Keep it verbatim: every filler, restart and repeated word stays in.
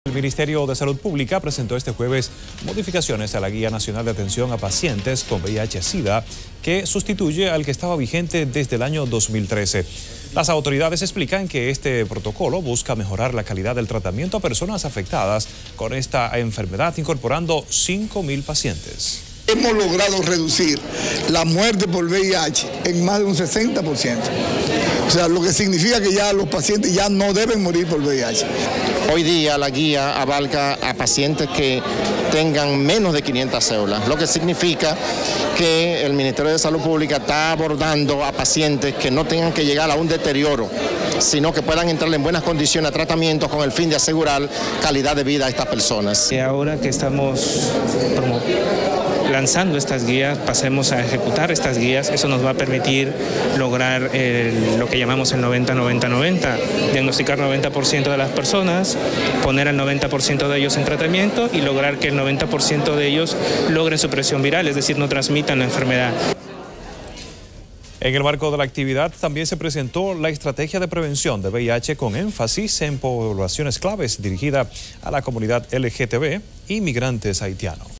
El Ministerio de Salud Pública presentó este jueves modificaciones a la Guía Nacional de Atención a Pacientes con V I H SIDA, que sustituye al que estaba vigente desde el año dos mil trece. Las autoridades explican que este protocolo busca mejorar la calidad del tratamiento a personas afectadas con esta enfermedad, incorporando cinco mil pacientes. Hemos logrado reducir la muerte por V I H en más de un sesenta por ciento. O sea, lo que significa que ya los pacientes ya no deben morir por V I H. Hoy día la guía abarca a pacientes que tengan menos de quinientas células, lo que significa que el Ministerio de Salud Pública está abordando a pacientes que no tengan que llegar a un deterioro, sino que puedan entrar en buenas condiciones a tratamientos con el fin de asegurar calidad de vida a estas personas. Y ahora que estamos lanzando estas guías, pasemos a ejecutar estas guías. Eso nos va a permitir lograr el, lo que llamamos el noventa noventa noventa, diagnosticar noventa por ciento de las personas, poner al noventa por ciento de ellos en tratamiento y lograr que el noventa por ciento de ellos logren supresión viral, es decir, no transmitan la enfermedad. En el marco de la actividad también se presentó la estrategia de prevención de V I H con énfasis en poblaciones claves dirigida a la comunidad L G T B y migrantes haitianos.